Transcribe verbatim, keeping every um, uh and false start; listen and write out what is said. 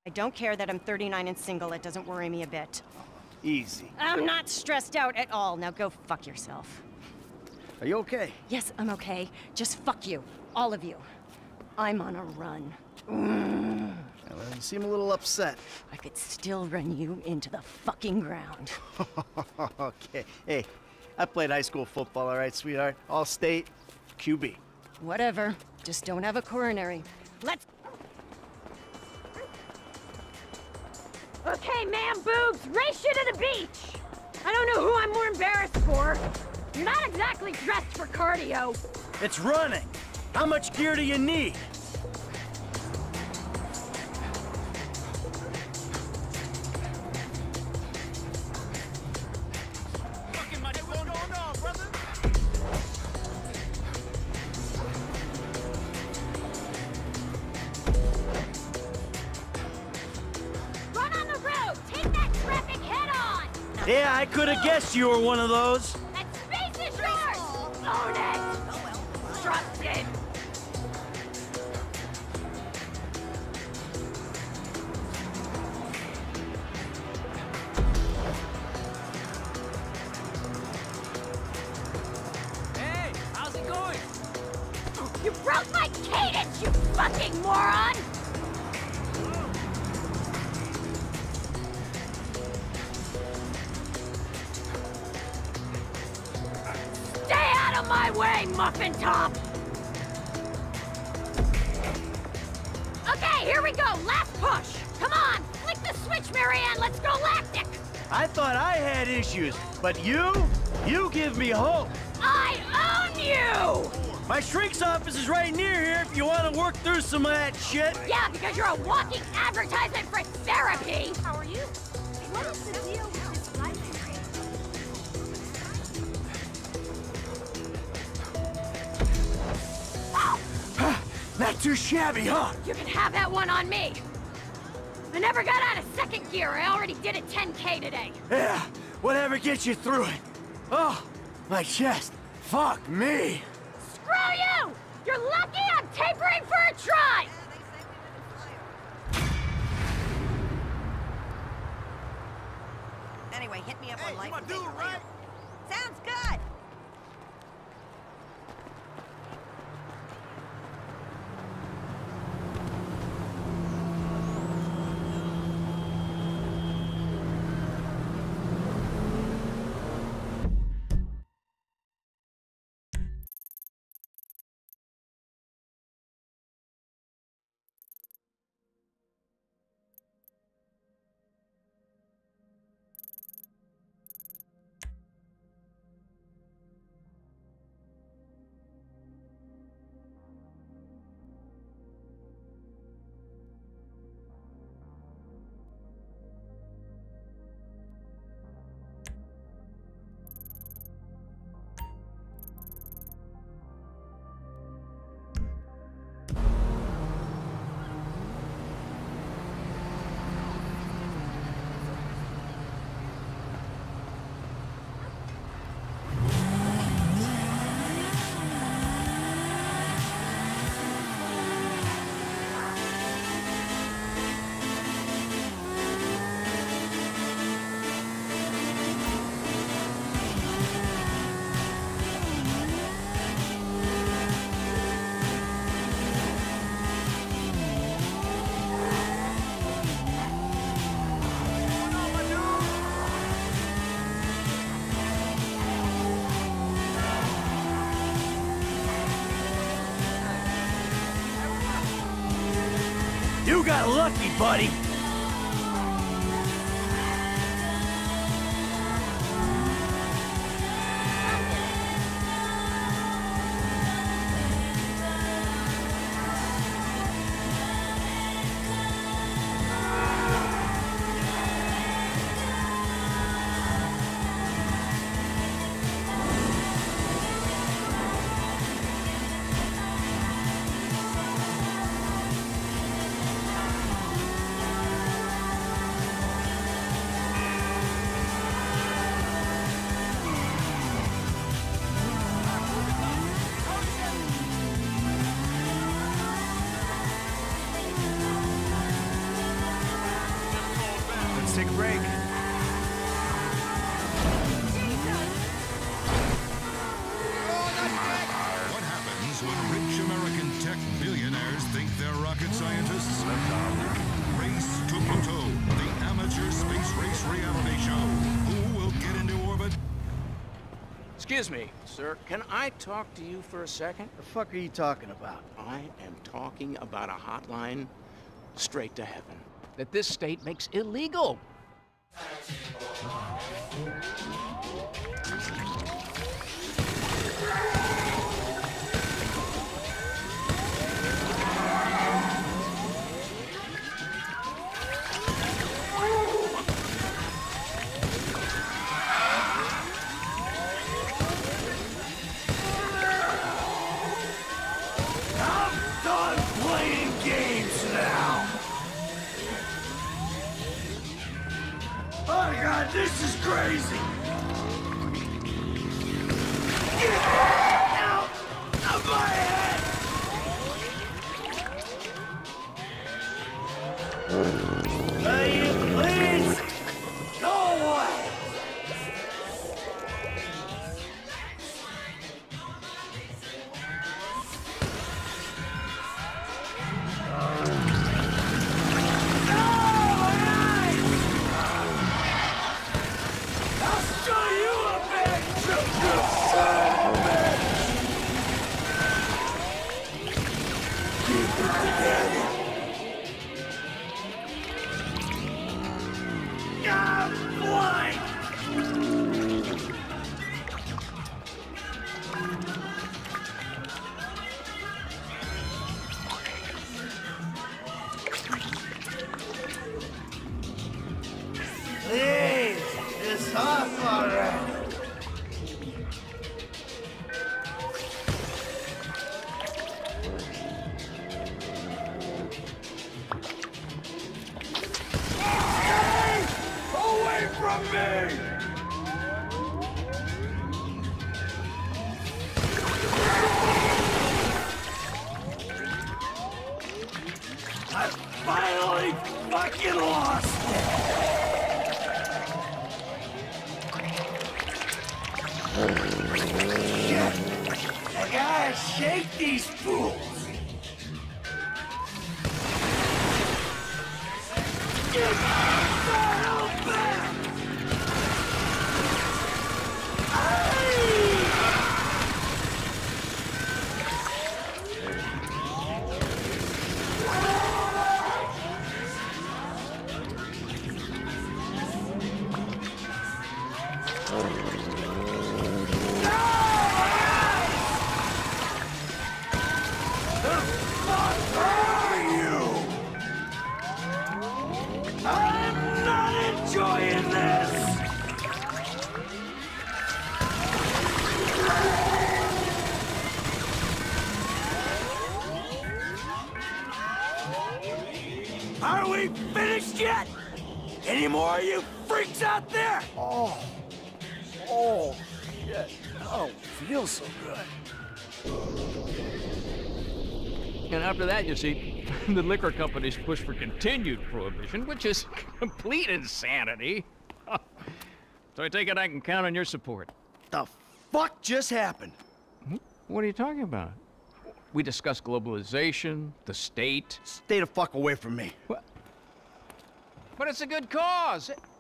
I don't care that I'm thirty-nine and single. It doesn't worry me a bit. Easy. I'm not stressed out at all. Now go fuck yourself. Are you okay? Yes, I'm okay. Just fuck you. All of you. I'm on a run. Mm. Yeah, well, you seem a little upset. I could still run you into the fucking ground. Okay. Hey, I played high school football, all right, sweetheart? All state, Q B. Whatever. Just don't have a coronary. Let's... Okay, man boobs, race you to the beach! I don't know who I'm more embarrassed for. You're not exactly dressed for cardio. It's running. How much gear do you need? Yeah, I could have guessed you were one of those. That space is yours! Own it! Trust him! Hey, how's it going? You broke my cadence, you fucking moron! My way, Muffin Top! Okay, here we go, last push! Come on, flick the switch, Marianne, let's go lactic! I thought I had issues, but you? You give me hope! I own you! My shrink's office is right near here if you want to work through some of that shit! Yeah, because you're a walking advertisement for therapy! How are you? What is the deal with this life? Not too shabby, huh? You can have that one on me. I never got out of second gear. I already did a ten K today. Yeah, whatever gets you through it. Oh, my chest. Fuck me. Screw you! You're lucky I'm tapering for a try! Anyway, hit me up Hey, on life. you my dude, right? Sounds good! You got lucky, buddy. Let's take a break. What happens when rich American tech billionaires think they're rocket scientists? Race to Pluto, the amateur space race reality show. Who will get into orbit? Excuse me, sir. Can I talk to you for a second? The fuck are you talking about? I am talking about a hotline straight to heaven that this state makes illegal. Done playing games now! Oh god, this is crazy! Get out of my head! Will you please go away? Please, it's off already. Away from me! I finally fucking lost it! Shit! I gotta shake these fools! Get the hell back! I'm not enjoying this! Are we finished yet? Any more of you freaks out there? Oh, oh, shit. Oh, feels so good. And after that, you see, the liquor companies push for continued prohibition, which is complete insanity. So I take it I can count on your support. The fuck just happened? What are you talking about? We discussed globalization, the state. Stay the fuck away from me. What? But it's a good cause.